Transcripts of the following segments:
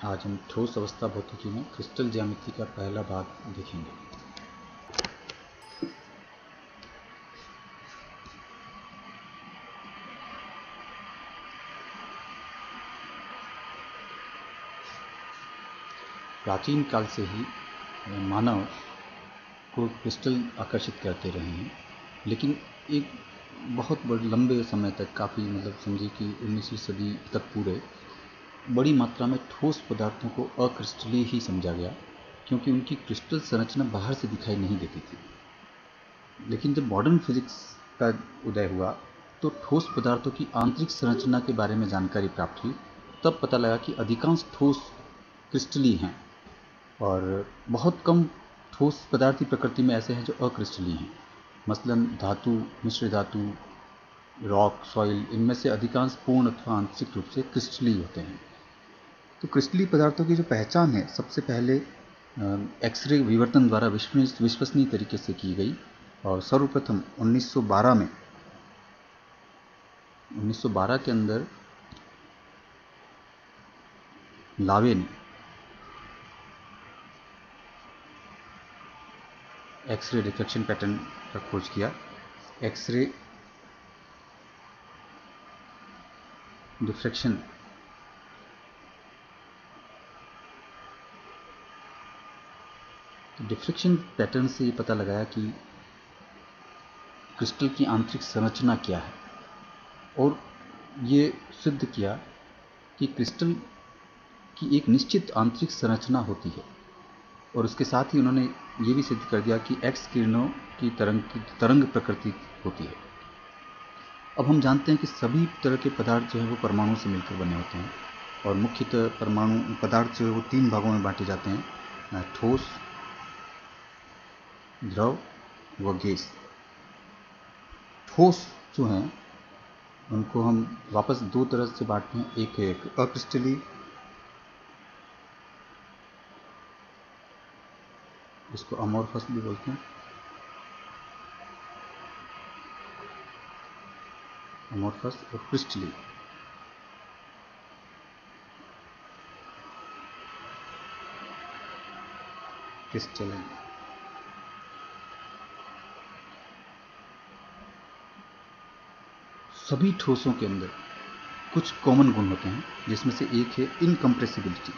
आज हम ठोस अवस्था भौतिकी में क्रिस्टल ज्यामिति का पहला भाग देखेंगे। प्राचीन काल से ही मानव को क्रिस्टल आकर्षित करते रहे हैं, लेकिन एक बहुत बड़े लंबे समय तक, काफ़ी समझिए कि 19वीं सदी तक पूरे बड़ी मात्रा में ठोस पदार्थों को अक्रिस्टलीय ही समझा गया, क्योंकि उनकी क्रिस्टल संरचना बाहर से दिखाई नहीं देती थी। लेकिन जब मॉडर्न फिजिक्स का उदय हुआ तो ठोस पदार्थों की आंतरिक संरचना के बारे में जानकारी प्राप्त हुई। तब पता लगा कि अधिकांश ठोस क्रिस्टलीय हैं और बहुत कम ठोस पदार्थी प्रकृति में ऐसे हैं जो अक्रिस्टलीय हैं। मसलन धातु, मिश्र धातु, रॉक, सॉइल, इनमें से अधिकांश पूर्ण अथवा आंशिक रूप से क्रिस्टलीय होते हैं। तो क्रिस्टलीय पदार्थों की जो पहचान है सबसे पहले एक्सरे विवर्तन द्वारा विश्वसनीय तरीके से की गई और सर्वप्रथम 1912 के अंदर लावे ने एक्सरे रिफ्लेक्शन पैटर्न का खोज किया। एक्सरे डिफ्रैक्शन डिफ्रैक्शन पैटर्न से ये पता लगाया कि क्रिस्टल की आंतरिक संरचना क्या है, और ये सिद्ध किया कि क्रिस्टल की एक निश्चित आंतरिक संरचना होती है। और उसके साथ ही उन्होंने ये भी सिद्ध कर दिया कि एक्स किरणों की तरंग प्रकृति होती है। अब हम जानते हैं कि सभी तरह के पदार्थ जो है वो परमाणु से मिलकर बने होते हैं, और मुख्यतः परमाणु पदार्थ जो है वो 3 भागों में बांटे जाते हैं: ठोस, द्रव व गैस। ठोस जो हैं उनको हम वापस 2 तरह से बांटते हैं। एक है अक्रिस्टलीय, इसको अमोर्फस भी बोलते हैं। अमोर्फस और क्रिस्टलीय। क्रिस्टलाइन। सभी ठोसों के अंदर कुछ कॉमन गुण होते हैं, जिसमें से एक है इनकम्प्रेसिबिलिटी।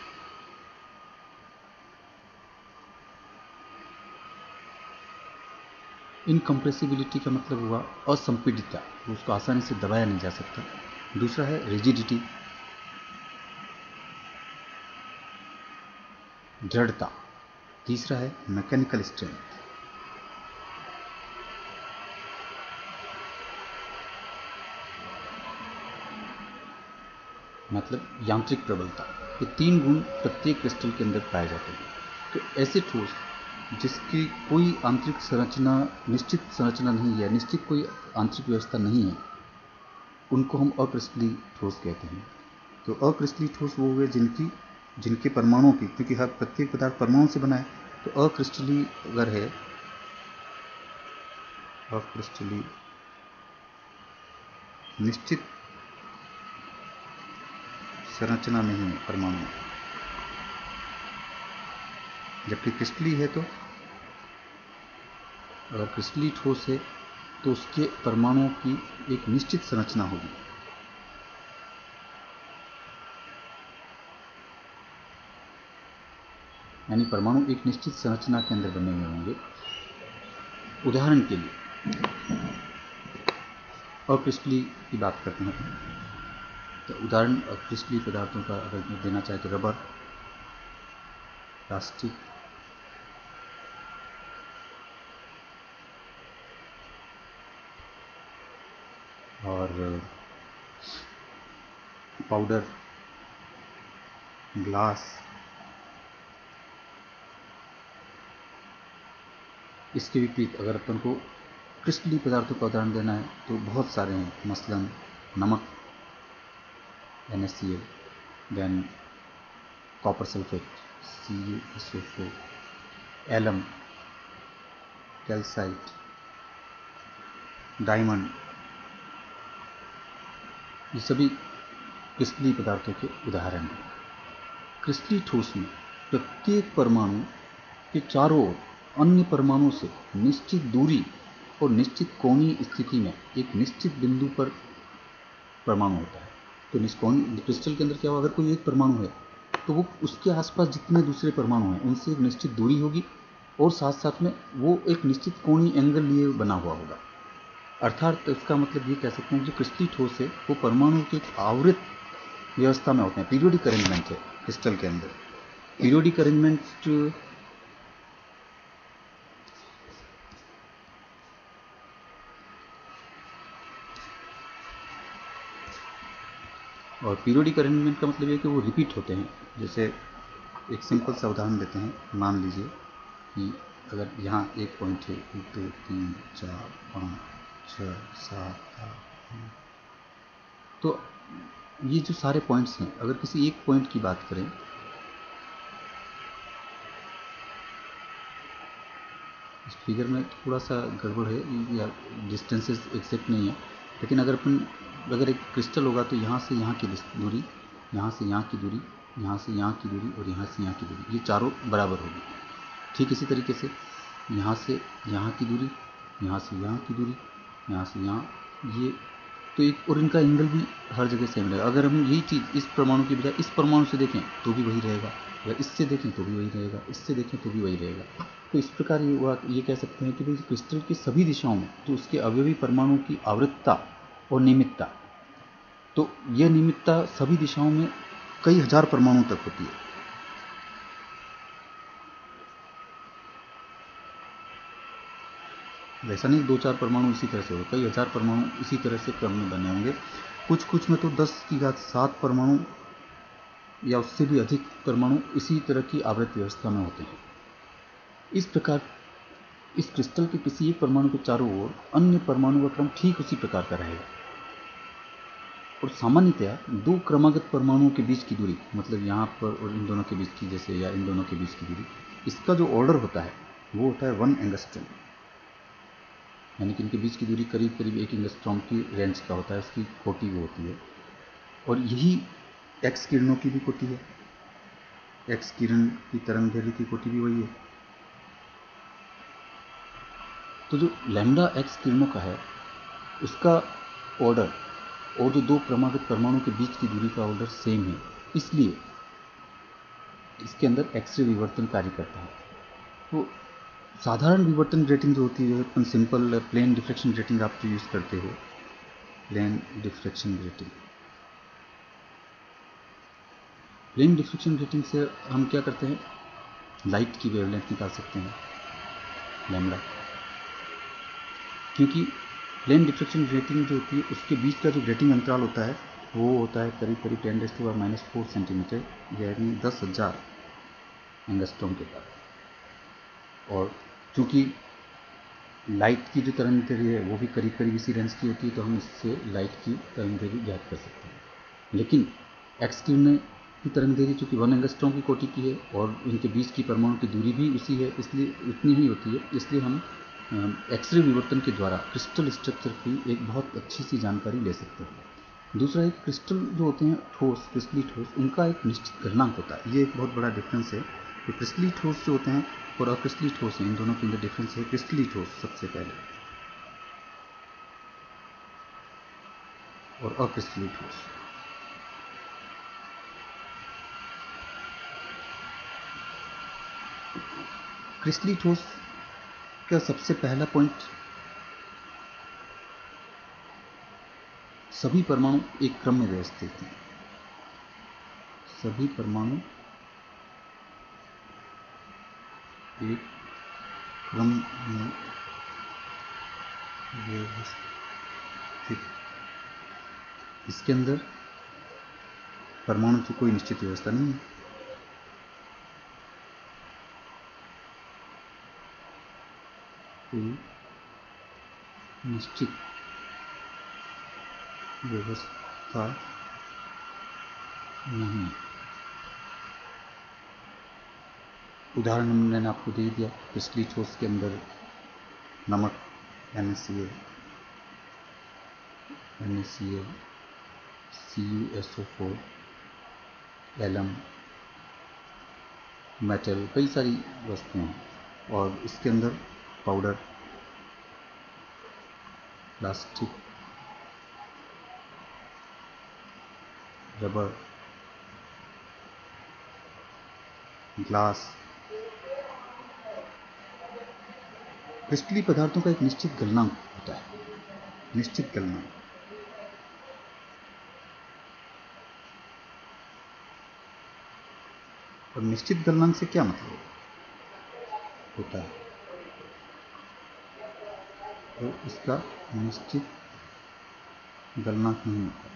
इनकम्प्रेसिबिलिटी का मतलब हुआ असंपीडितता, उसको आसानी से दबाया नहीं जा सकता। दूसरा है रिजिडिटी, दृढ़ता। तीसरा है मैकेनिकल स्ट्रेंथ, मतलब यांत्रिक प्रबलता। ये 3 गुण प्रत्येक क्रिस्टल के अंदर पाए जाते हैं। तो ऐसे ठोस जिसकी कोई आंतरिक संरचना, निश्चित संरचना नहीं है, निश्चित कोई आंतरिक व्यवस्था नहीं है, उनको हम अक्रिस्टलीय ठोस कहते हैं। तो अक्रिस्टलीय ठोस वो हुए जिनके परमाणुओं की, क्योंकि हर प्रत्येक पदार्थ परमाणु से बना है, तो अक्रिस्टलीय अगर है, अक्रिस्टलीय निश्चित संरचना नहीं है परमाणु, जबकि क्रिस्टलीय है तो, अगर क्रिस्टलीय ठोस है तो उसके परमाणुओं की एक निश्चित संरचना होगी। यानी परमाणु एक निश्चित संरचना के अंदर बने हुए होंगे। उदाहरण के लिए अक्रिस्टलीय की बात करते हैं, तो उदाहरण अक्रिस्टलीय पदार्थों का अगर मैं देना चाहे तो रबर, प्लास्टिक, और पाउडर, ग्लास। इसके विपरीत अगर अपन को क्रिस्टलीय पदार्थों का उदाहरण देना है तो बहुत सारे हैं। मसलन नमक, NaCl, then copper sulphate, CuSO4, alum, calcite, diamond. ये सभी क्रिस्टलीय पदार्थों के उदाहरण हैं। क्रिस्टलीय ठोस में प्रत्येक परमाणु के चारों ओर अन्य परमाणुओं से निश्चित दूरी और निश्चित कोणीय स्थिति में एक निश्चित बिंदु पर परमाणु होता है। तो क्रिस्टल के अंदर क्या होगा, अगर कोई एक परमाणु है तो वो उसके आसपास जितने दूसरे परमाणु हैं उनसे एक निश्चित दूरी होगी और साथ साथ में वो एक निश्चित कोणीय एंगल लिए बना हुआ होगा। अर्थात इसका मतलब ये कह सकते हैं जो क्रिस्टलीय ठोस है वो परमाणु के एक आवृत व्यवस्था में होते हैं। पीरियोडिक अरेंजमेंट है क्रिस्टल के अंदर। पीरियोडिक अरेंजमेंट और पीरियोडिक अरेंजमेंट का मतलब ये कि वो रिपीट होते हैं। जैसे एक सिंपल सा उदाहरण देते हैं, मान लीजिए कि अगर यहाँ एक पॉइंट है 1 2 3 4 5 6 7 8 तो ये जो सारे पॉइंट्स हैं, अगर किसी एक पॉइंट की बात करें, इस फिगर में थोड़ा सा गड़बड़ है या डिस्टेंसेस एग्जैक्ट नहीं है, लेकिन अगर एक क्रिस्टल होगा तो यहाँ से यहाँ की दूरी, यहाँ से यहाँ की दूरी, यहाँ से यहाँ की दूरी और यहाँ से यहाँ की दूरी, ये चारों बराबर होगी। ठीक इसी तरीके से यहाँ से यहाँ की दूरी, यहाँ से यहाँ की दूरी, यहाँ से यहाँ, ये तो एक और इनका एंगल भी हर जगह सेम रहेगा। अगर हम यही चीज़ इस परमाणु की बजाय इस परमाणु से देखें तो भी वही रहेगा, अगर इससे देखें तो भी वही रहेगा, इससे देखें तो भी वही रहेगा। तो इस प्रकार ये कह सकते हैं कि भाई क्रिस्टल की सभी दिशाओं में जो उसके अवयवी परमाणु की आवृत्ता और नियमितता, तो यह नियमितता सभी दिशाओं में कई हजार परमाणु तक होती है। वैसा नहीं 2-4 परमाणु इसी तरह से होगा, कई हजार परमाणु इसी तरह से क्रम में बने होंगे। कुछ में तो 10⁻7 परमाणु या उससे भी अधिक परमाणु इसी तरह की आवृत्त व्यवस्था में होते हैं। इस प्रकार इस क्रिस्टल के किसी एक परमाणु के चारों ओर अन्य परमाणु का क्रम ठीक उसी प्रकार का रहेगा। और सामान्यतया दो क्रमागत परमाणुओं के बीच की दूरी, मतलब यहाँ पर और इन दोनों के बीच की, जैसे या इन दोनों के बीच की दूरी, इसका जो ऑर्डर होता है वो होता है 1 एंगस्ट्रॉम, यानी कि इनके बीच की दूरी करीब करीब 1 एंगस्ट्रॉम की रेंज का होता है, इसकी कोटि वो होती है। और यही एक्स किरणों की भी कोटि है, एक्स किरण की तरंग दैर्ध्य की कोटि भी वही है। तो जो लैम्डा एक्स किरणों का है उसका ऑर्डर और जो दो क्रमागत परमाणु के बीच की दूरी का ऑर्डर सेम है, इसलिए इसके अंदर एक्सरे विवर्तन कार्य करता है। तो साधारण विवर्तन रेटिंग जो होती है, अपन सिंपल प्लेन डिफ्रेक्शन रेटिंग आप जो यूज़ करते हो, plane diffraction grating, plane diffraction grating से हम क्या करते हैं, लाइट की वेवलेंथ निकाल सकते हैं लैम्डा, क्योंकि प्लेन डिफ्रेक्शन रेटिंग जो होती है उसके बीच का जो ग्रेटिंग अंतराल होता है वो होता है करीब करीब 10⁻⁻⁴ सेंटीमीटर, यानी 10,000 एंगस्ट्रॉम के पास। और चूँकि लाइट की जो तरंग दैर्ध्य है वो भी करीब करीब इसी रेंज की होती है, तो हम इससे लाइट की तरंग दैर्ध्य ज्ञात कर सकते हैं। लेकिन एक्स किरण की तरंग दैर्ध्य चूँकि 1 एंगस्ट्रॉम की कोटि की है और इनके बीच की परमाणु की दूरी भी उसी है, इसलिए उतनी ही होती है, इसलिए हम एक्सरे विवर्तन के द्वारा क्रिस्टल स्ट्रक्चर की एक बहुत अच्छी सी जानकारी ले सकते हैं। दूसरा, एक क्रिस्टल जो होते हैं ठोस, क्रिस्टलीय ठोस, उनका एक निश्चित गलनांक होता है। ये एक बहुत बड़ा डिफरेंस है कि क्रिस्टलीय ठोस जो होते हैं और अक्रिस्टलीय ठोस हैं, इन दोनों के अंदर डिफरेंस है। क्रिस्टलीय ठोस सबसे पहले और अक्रिस्टलीय ठोस। क्रिस्टलीय ठोस का सबसे पहला पॉइंट, सभी परमाणु एक क्रम में व्यवस्थित हैं, सभी परमाणु एक क्रम में व्यवस्थित। इसके अंदर परमाणु की कोई निश्चित व्यवस्था नहीं है, कोई निश्चित व्यवस्था नहीं। उदाहरण मैंने आपको दे दिया, क्रिस्टलीय ठोस के अंदर नमक NaCl, CuSO4, एलम, मेटल, कई सारी वस्तुएं हैं। और इसके अंदर पाउडर, प्लास्टिक, रबर, ग्लास, क्रिस्टलीय पदार्थों का एक निश्चित गलनांक होता है, निश्चित गलनांक। और निश्चित गलनांक से क्या मतलब होता है? तो इसका निश्चित गलनांक नहीं होता।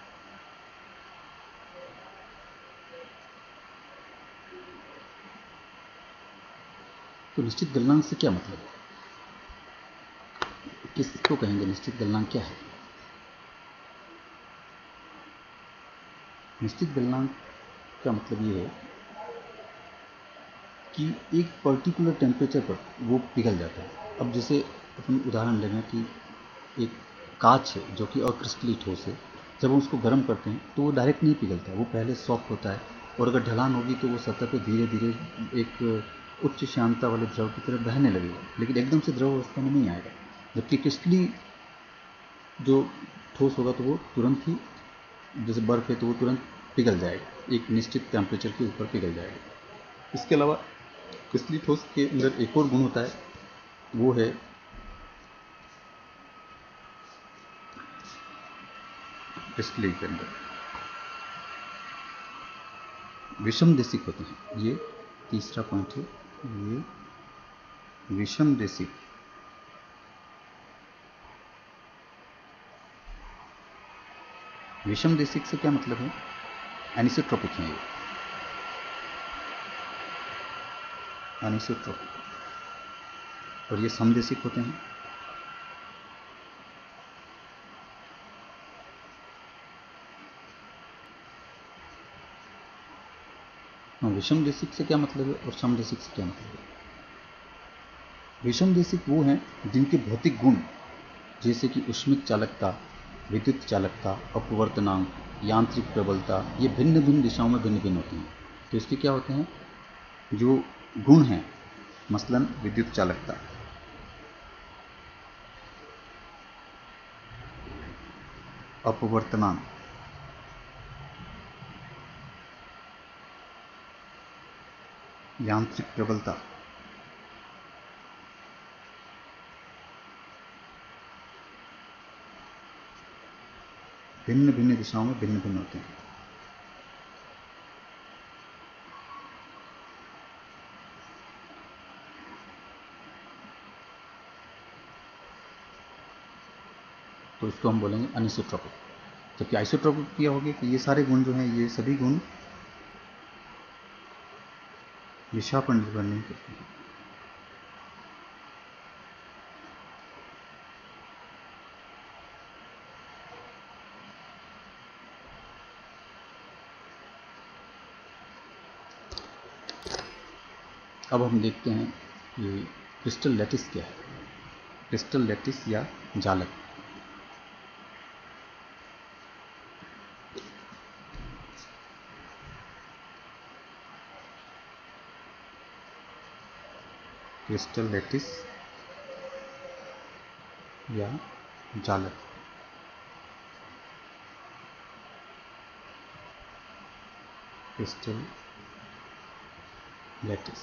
तो निश्चित गलनांक से क्या मतलब है? किसको कहेंगे निश्चित गलनांक क्या है? निश्चित गलनांक का मतलब ये है कि एक पर्टिकुलर टेम्परेचर पर वो पिघल जाता है। अब जैसे अपन उदाहरण लेना कि एक कांच है जो कि अक्रिस्टलीय ठोस है, जब हम उसको गर्म करते हैं तो वो डायरेक्ट नहीं पिघलता है, वो पहले सॉफ्ट होता है और अगर ढलान होगी तो वो सतह पे धीरे धीरे एक उच्च श्यानता वाले द्रव की तरह बहने लगेगा, लेकिन एकदम से द्रव अवस्था में नहीं आएगा। जबकि क्रिस्टलीय जो ठोस होगा तो वो तुरंत ही, जैसे बर्फ है तो वो तुरंत पिघल जाएगा, एक निश्चित टेम्परेचर के ऊपर पिघल जाएगा। इसके अलावा क्रिस्टलीय ठोस के अंदर एक और गुण होता है, वो है क्रिस्टलीय के अंदर विषम देशिक होते हैं। ये तीसरा पॉइंट है, ये विषम देशिक। विषम देशिक से क्या मतलब है? एनिसोट्रोपिक हैं ये, एनिसोट्रोपिक। और ये समदेशिक होते हैं। विषम देशिक से क्या मतलब है और समदेशिक से क्या मतलब है? विषम देशिक वो हैं जिनके भौतिक गुण जैसे कि ऊष्मिक चालकता, विद्युत चालकता, अपवर्तनांक, यांत्रिक प्रबलता, ये भिन्न भिन्न दिशाओं में भिन्न भिन्न होते हैं। तो इसके क्या होते हैं जो गुण हैं, मसलन विद्युत चालकता, अपवर्तनांक, यांत्रिक प्रबलता, भिन्न भिन्न दिशाओं में भिन्न भिन्न होते हैं। तो इसको हम बोलेंगे अनिसोट्रोपिक। जबकि आइसोट्रोपिक क्या होगी कि ये सारे गुण जो हैं, ये सभी गुण दिशा पर निर्भर नहीं करते हैं। अब हम देखते हैं ये क्रिस्टल लैटिस क्या है। क्रिस्टल लैटिस या जालक। क्रिस्टल लैटिस या जालक। Crystal lattice.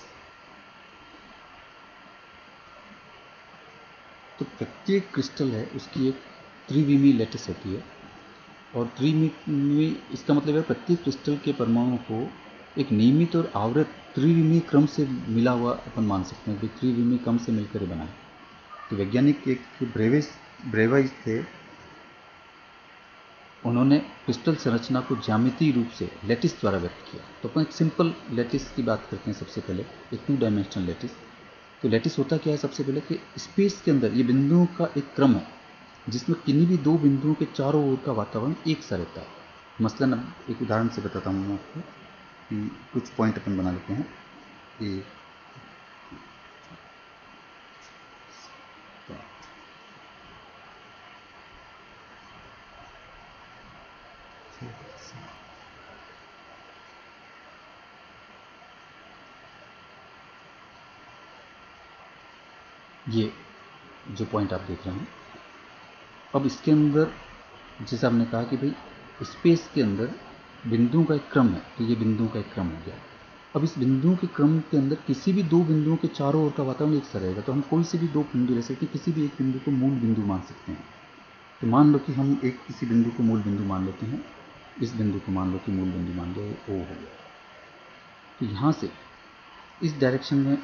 तो प्रत्येक क्रिस्टल है उसकी एक त्रिविमीय लैटिस होती है। और त्रिविमीय इसका मतलब है प्रत्येक क्रिस्टल के परमाणु को एक नियमित और आवृत त्रिविमीय क्रम से मिला हुआ अपन मान सकते हैं कि त्रिविमीय क्रम से मिलकर बना है। तो वैज्ञानिक एक ब्रेवाइज थे, उन्होंने क्रिस्टल संरचना को ज्यामितीय रूप से लैटिस द्वारा व्यक्त किया। तो अपन एक सिंपल लैटिस की बात करते हैं सबसे पहले, एक 2 डायमेंशनल लैटिस। तो लैटिस होता क्या है सबसे पहले कि स्पेस के अंदर ये बिंदुओं का एक क्रम है जिसमें किन्हीं भी 2 बिंदुओं के चारों ओर का वातावरण एक सा रहता है। मसलन अब एक उदाहरण से बताता हूँ मैं आपको कि कुछ पॉइंट अपन बना लेते हैं कि ये जो पॉइंट आप देख रहे हैं, अब इसके अंदर जैसे आपने कहा कि भाई स्पेस के अंदर बिंदुओं का एक क्रम है, तो ये बिंदुओं का एक क्रम हो गया। अब इस बिंदुओं के क्रम के अंदर किसी भी दो बिंदुओं के चारों ओर का वातावरण एक सा रहेगा, तो हम कोई से भी दो बिंदु ले सकते हैं, किसी भी एक बिंदु को मूल बिंदु मान सकते हैं। तो मान लो कि हम एक किसी बिंदु को मूल बिंदु मान लेते हैं, इस बिंदु को मान लो कि मूल बिंदु मान लो ओ हो गया। तो यहाँ से इस डायरेक्शन में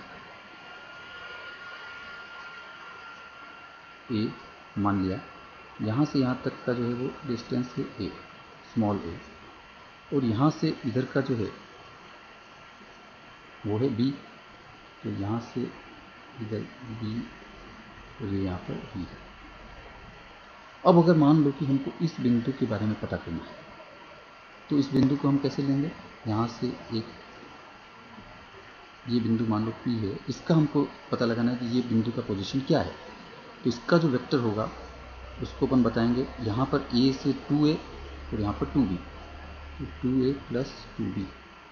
ए मान लिया, यहाँ से यहाँ तक का जो है वो डिस्टेंस है ए, स्मॉल ए, और यहाँ से इधर का जो है वो है बी, तो यहाँ से इधर बी और ये यहाँ पर बी है। अब अगर मान लो कि हमको इस बिंदु के बारे में पता करना है, तो इस बिंदु को हम कैसे लेंगे, यहाँ से एक ये बिंदु मान लो P है, इसका हमको पता लगाना है कि ये बिंदु का पोजीशन क्या है। तो इसका जो वेक्टर होगा उसको अपन बताएंगे, यहाँ पर A से 2A और यहाँ पर 2B, तो 2A प्लस 2B।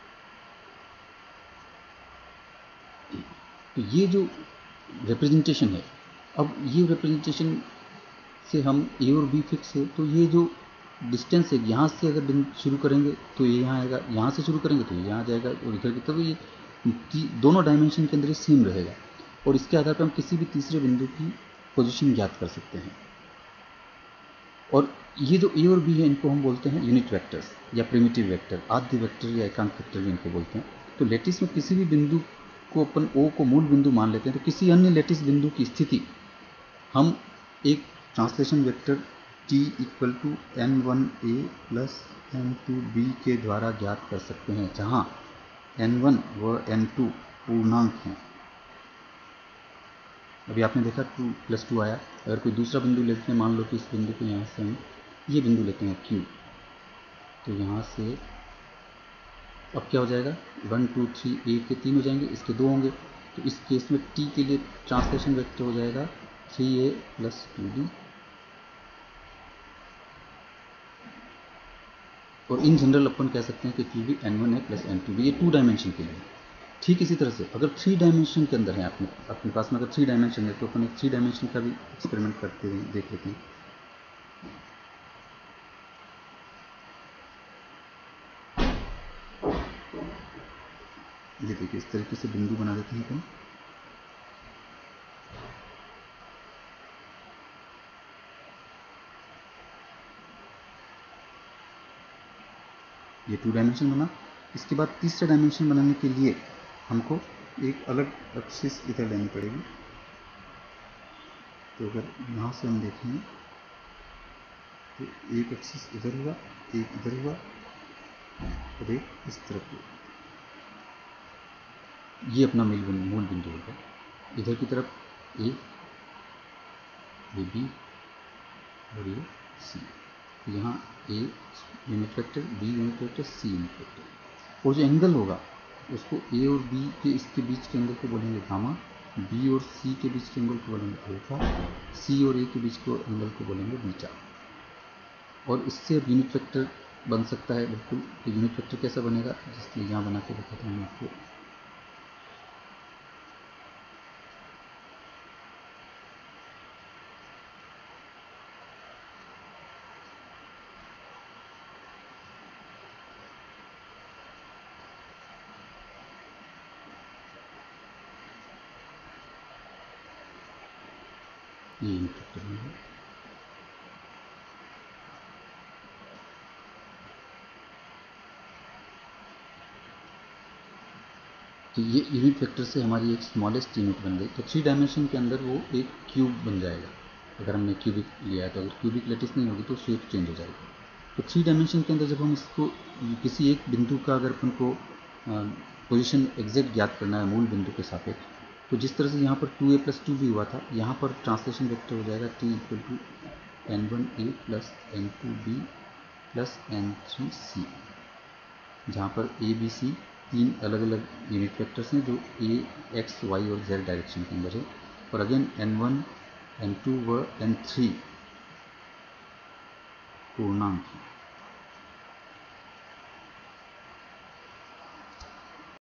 तो ये जो रिप्रेजेंटेशन है, अब ये रिप्रेजेंटेशन से हम A और B फिक्स है, तो ये जो डिस्टेंस है यहाँ से अगर बिंदु शुरू करेंगे तो ये यहाँ आएगा, यहाँ से शुरू करेंगे तो ये यहाँ जाएगा, और इधर की तरफ ये दोनों डायमेंशन के अंदर ये सेम रहेगा, और इसके आधार पर हम किसी भी तीसरे बिंदु की पोजीशन ज्ञात कर सकते हैं। और ये जो ए और बी है इनको हम बोलते हैं यूनिट वेक्टर्स या प्रिमिटिव वेक्टर, आद्य वेक्टर या एकांक वेक्टर भी इनको बोलते हैं। तो लेटिस में किसी भी बिंदु को अपन ओ को मूल बिंदु मान लेते हैं, तो किसी अन्य लेटिस बिंदु की स्थिति हम एक translation vector t equal to n1a plus n2b के द्वारा ज्ञात कर सकते हैं, जहाँ n1 व n2 पूर्णांक हैं। अभी आपने देखा 2 + 2 आया। अगर कोई दूसरा बिंदु लेते हैं, मान लो कि इस बिंदु को यहाँ से हम ये बिंदु लेते हैं Q, तो यहाँ से अब क्या हो जाएगा, 1 2 3 a के 3 हो जाएंगे, इसके 2 होंगे। तो इस केस में t के लिए ट्रांसलेशन वेक्टर हो जाएगा 3a प्लस 2b, और इन जनरल अपन कह सकते हैं कि QB n1a प्लस n2b, ये 2 डायमेंशन के लिए। ठीक इसी तरह से अगर 3 डायमेंशन के अंदर है अपने पास में, अगर 3 डायमेंशन है, तो अपन एक 3 डायमेंशन का भी एक्सपेरिमेंट करते हुए देख लेते हैं। ये देखिए, इस तरीके से बिंदु बना देते हैं अपन। ये 2 डायमेंशन बना। इसके बाद तीसरा डायमेंशन बनाने के लिए हमको एक अलग एक्सिस इधर लेनी पड़ेगी। तो अगर यहाँ से हम देखें तो एक एक्सिस इधर हुआ, एक इधर हुआ और एक इस तरफ हुआ। ये अपना मूल बिंदु होगा। इधर की तरफ A, ये B और ये C। यहाँ A unit vector, B unit vector, C unit vector. और जो एंगल होगा उसको A और B के इसके बीच के एंगल को बोलेंगे गामा, B और C के बीच के एंगल को बोलेंगे अल्फा, C और A के बीच को एंगल को बोलेंगे बीटा। और इससे अब यूनिट वेक्टर बन सकता है बिल्कुल। तो यूनिट वेक्टर कैसा बनेगा, जिसके यहाँ बना के दिखाता हूँ आपको। ये यूनिट वेक्टर बनेगा। तो ये यूनिट वेक्टर से हमारी एक स्मॉलेस्ट यूनिट बन गई। तो 3 डायमेंशन के अंदर वो एक क्यूब बन जाएगा। अगर हमने क्यूबिक लिया है तो अगर क्यूबिक लेटिस नहीं होगी तो शेप चेंज हो जाएगी। तो 3 डायमेंशन के अंदर जब हम इसको किसी एक बिंदु का अगर अपन को पोजीशन एग्जैक्ट ज्ञात करना है मूल बिंदु के सापेक्ष, तो जिस तरह से यहाँ पर 2a प्लस 2b हुआ था, यहाँ पर ट्रांसलेशन वेक्टर हो जाएगा t equal to n1a plus n2b plus n3c, जहाँ पर a b c 3 अलग अलग यूनिट वेक्टर्स हैं जो a x y और z डायरेक्शन के अंदर है। और अगेन n1 n2 व n3 पूर्णांक है।